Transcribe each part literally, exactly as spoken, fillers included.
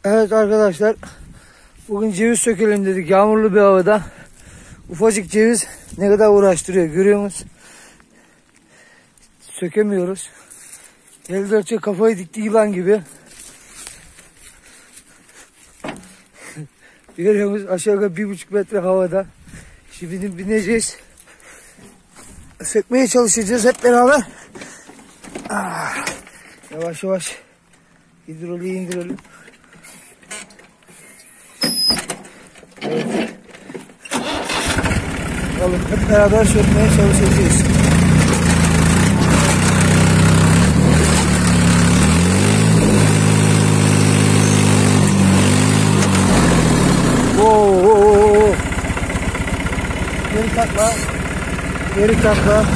Evet arkadaşlar, bugün ceviz sökelim dedik yağmurlu bir havada. Ufacık ceviz ne kadar uğraştırıyor görüyor musunuz? Sökemiyoruz. El dörtçe kafayı dikti yılan gibi. Görüyor musunuz? Aşağı yukarı bir buçuk metre havada. Şimdi bineceğiz. Sökmeye çalışacağız hep beraber. Ah, yavaş yavaş hidroliği indirelim. Evet. Bakalım hep beraber sökmeye çalışacağız. Oo, oo, oo. Geri takla. Geri takla.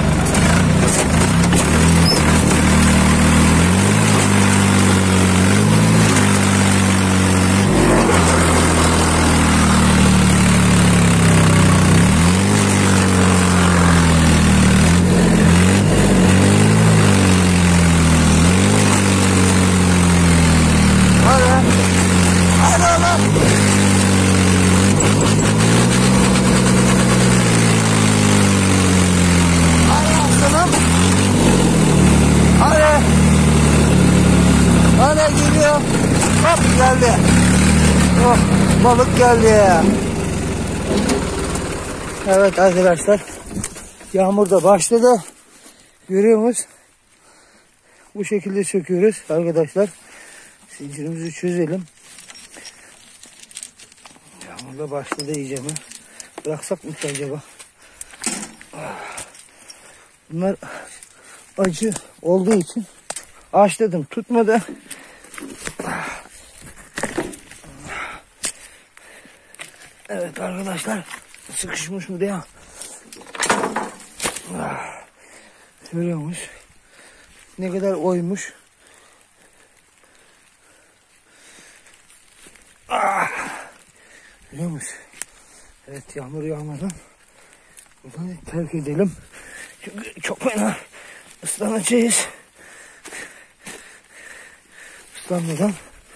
Geliyor. Hop geldi. Oh, balık geldi. Evet arkadaşlar. Yağmur da başladı. Görüyor musunuz? Bu şekilde söküyoruz arkadaşlar. Zincirimizi çözelim. Yağmur da başladı iyice mi? Bıraksak mı acaba? Bunlar acı olduğu için açladım. Tutmadı. Evet arkadaşlar, sıkışmış mı diye. Görüyor musunuz? Ne kadar oymuş. Görüyor musunuz? Evet, yağmur yağmadan buradan terk edelim. Çünkü çok fena ıslanacağız. Islanmadan.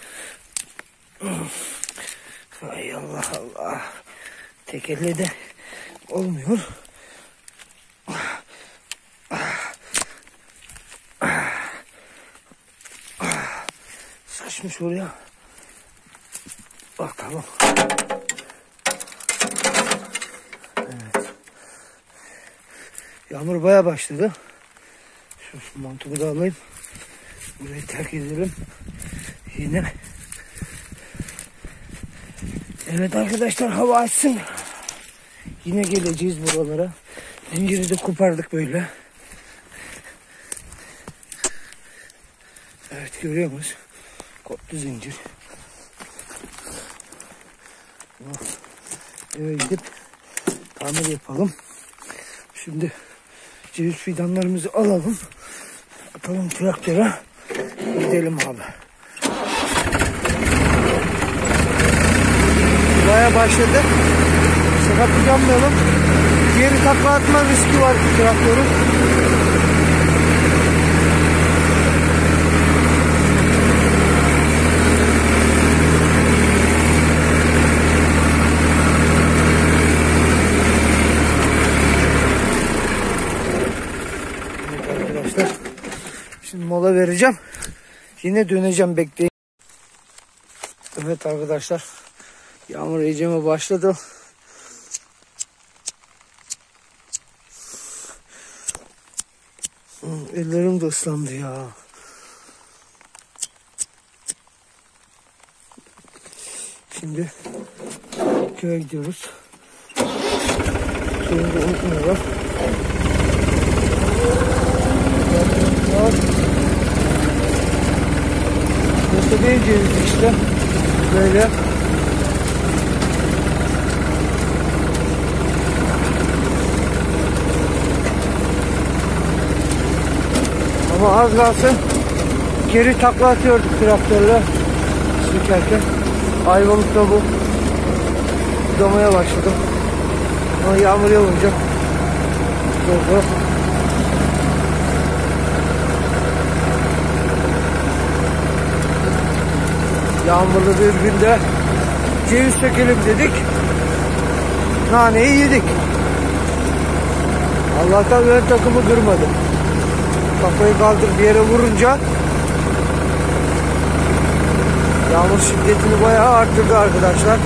Ay Allah Allah. Tek elle de olmuyor. Sıkışmış oraya. Bakalım. Evet. Yağmur bayağı başladı. Şu, şu montumu da alayım. Burayı terk edelim. Yine. Evet arkadaşlar, hava açsın. Yine geleceğiz buralara. Zinciri de kopardık böyle. Evet, görüyor musunuz? Koptu zincir. Eve gidip tamir yapalım. Şimdi ceviz fidanlarımızı alalım. Atalım traktöre. Gidelim abi. Baya başladı. Sakatlanmayalım. Geri takla atma riski var traktörün. Evet arkadaşlar. Şimdi mola vereceğim. Yine döneceğim, bekleyin. Evet arkadaşlar. Yağmur iyice başladı. Ellerim de ıslandı ya. Şimdi köye gidiyoruz. Suyunu da unutmuyorlar. Bursa değeceğiz işte. Böyle. Ama az kalsın geri takla atıyorduk traktörle sökerken. Ayvalık'ta bu. Damaya başladım. Ama yağmur yağınca durdu. Yağmurlu bir günde ceviz sökelim dedik. Naneyi yedik. Allah'tan ön takımı durmadı. Kafayı kaldır bir yere vurunca yağmur şiddetini bayağı arttırdı arkadaşlar.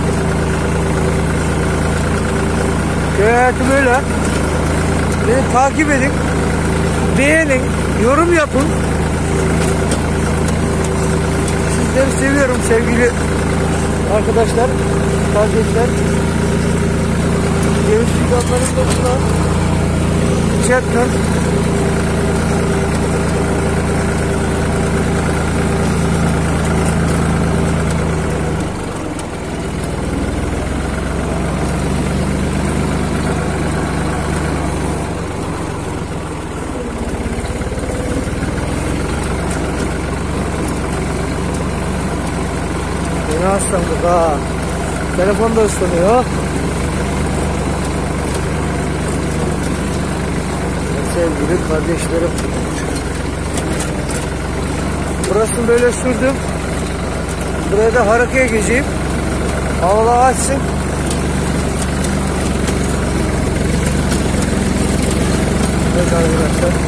Köy hayatı böyle. Beni takip edin. Beğenin. Yorum yapın. Sizleri seviyorum sevgili arkadaşlar. Kardeşler. Ceviz fidanların da buna çektim. Yine ıslandık ha. Telefon da ıslanıyor. Sevgili kardeşlerim. Burasını böyle sürdüm. Buraya da harekeye geçeyim. Havalar açsın. Evet arkadaşlar.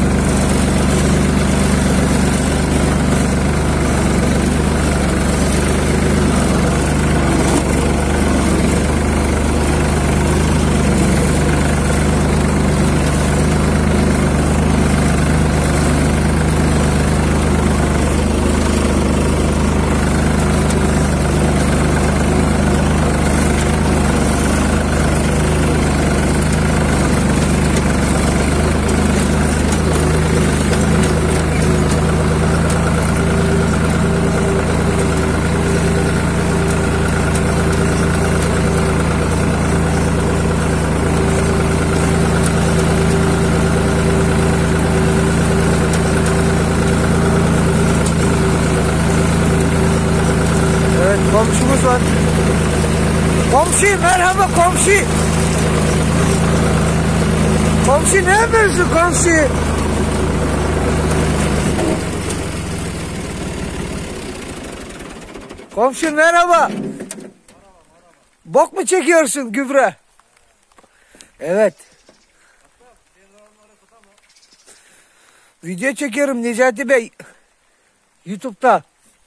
Komşumuz var. Komşu merhaba komşu. Komşu ne yapıyorsun komşu? Komşu merhaba. Bok mu çekiyorsun gübre? Evet. Video çekiyorum Necati Bey. YouTube'da.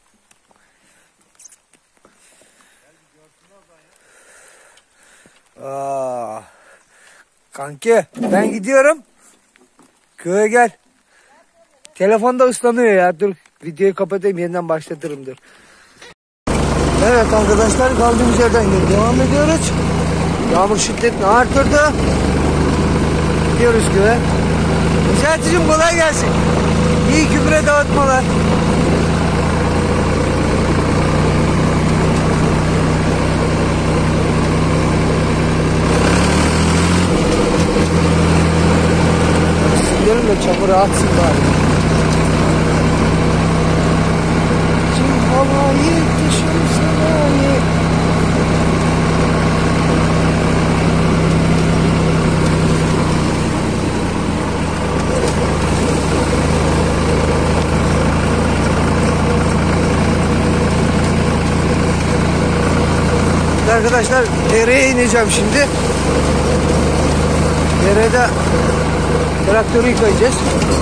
Aa, kanki ben gidiyorum. Köye gel. Telefonda ıslanıyor ya. Dur videoyu kapatayım yeniden başlatırım dur. Evet arkadaşlar kaldığımız yerden devam ediyoruz. Yağmur şiddetini artırdı. Gidiyoruz köye. Necati'cim kolay gelsin. İyi gübre dağıtmalar. Gidelim de çamuru atsın bari. Çin havayı düşün sanayı. Arkadaşlar dereye ineceğim şimdi. Derede traktörü yıkayacağız.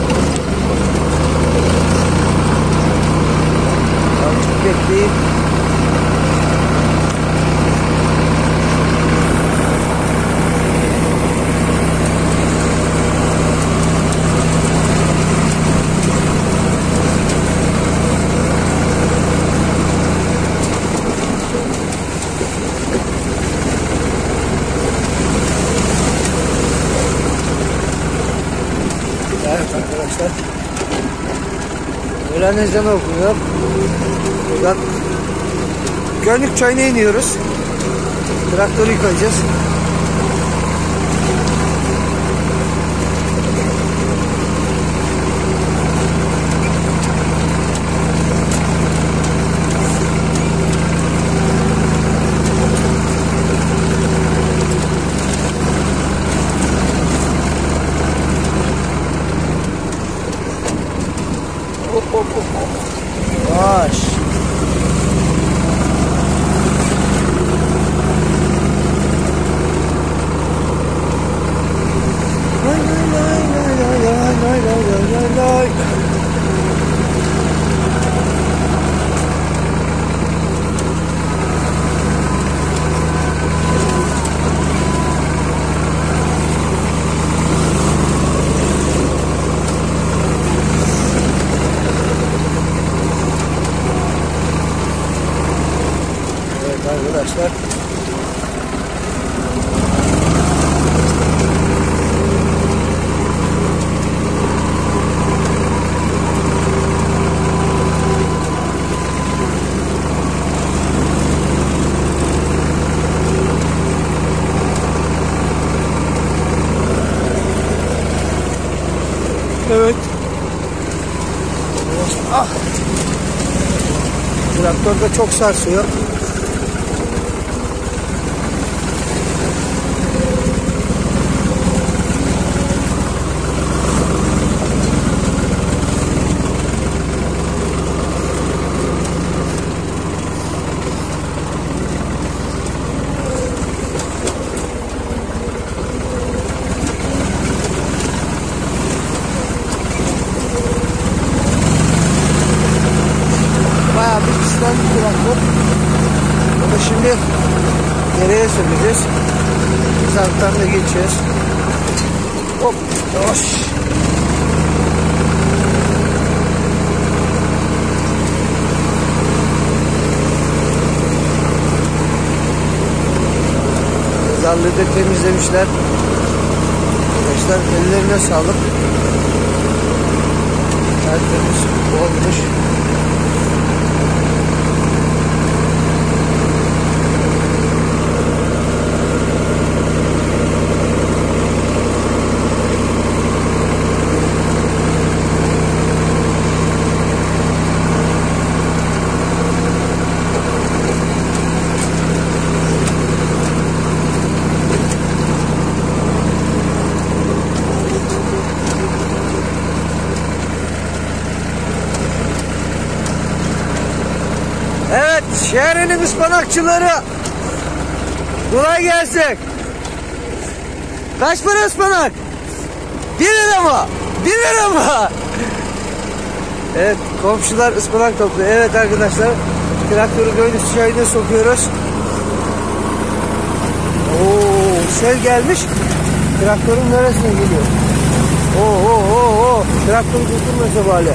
Azıcık bekleyin. Evet arkadaşlar. Öğlen ezanı okunuyor. Buradan Gönlük Çayı'na iniyoruz. Traktörü yıkayacağız. Hop hop hop hop. Baş. arkadaşlar. Evet. Ah. Traktör de çok sarsıyor. Bayağı bir pislen bir traktör. Bunu şimdi geriye süreceğiz. Biz alttan da geçeceğiz. Hop. Hoş. Mezarlığı da temizlemişler. Arkadaşlar ellerine sağlık. Tertemiz olmuş. Evet, şehrinin ıspanakçıları. Kolay gelsin. Kaç para ıspanak? Bir lira mı? Bir lira mı? Evet, komşular ıspanak topluyor. Evet arkadaşlar, traktörü böyle çayına sokuyoruz. Oo, sel gelmiş. Traktörün neresine geliyor? Oo, oo, oo, oo. Traktörü tutulmasa bari.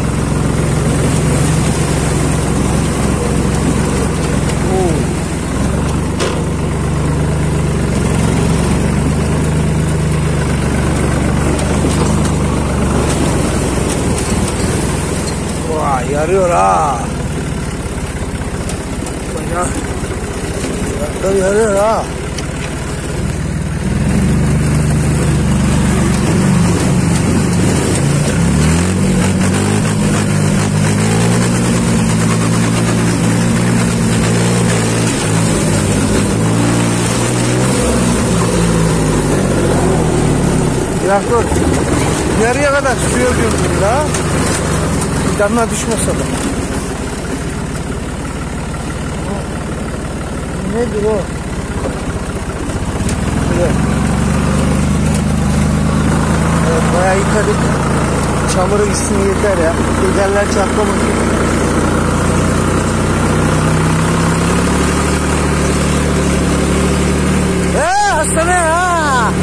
Vay, yarıyor ha. Baya traktör yarıyor ha. Traktör yarıya kadar sürüyor diyorsun daha. Damla düşmese de. Nedir o? Evet. Evet, bayağı yıkadık. Çamuru gitsin yeter ya. Tekerler çatlamış. Eee hastane ha.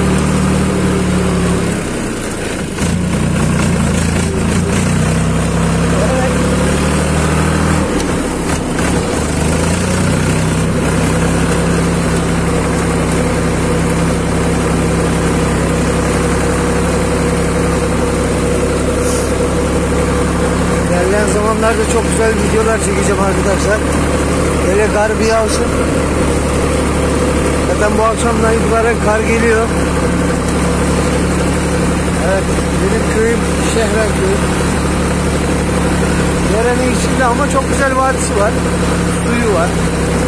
İlerleyen zamanlarda çok güzel videolar çekeceğim arkadaşlar. Hele kar bir yağsın. Zaten bu akşamdan itibaren kar geliyor. Evet, benim köyüm Şehren köyü. Yerenin içinde ama çok güzel vadisi var. Suyu var.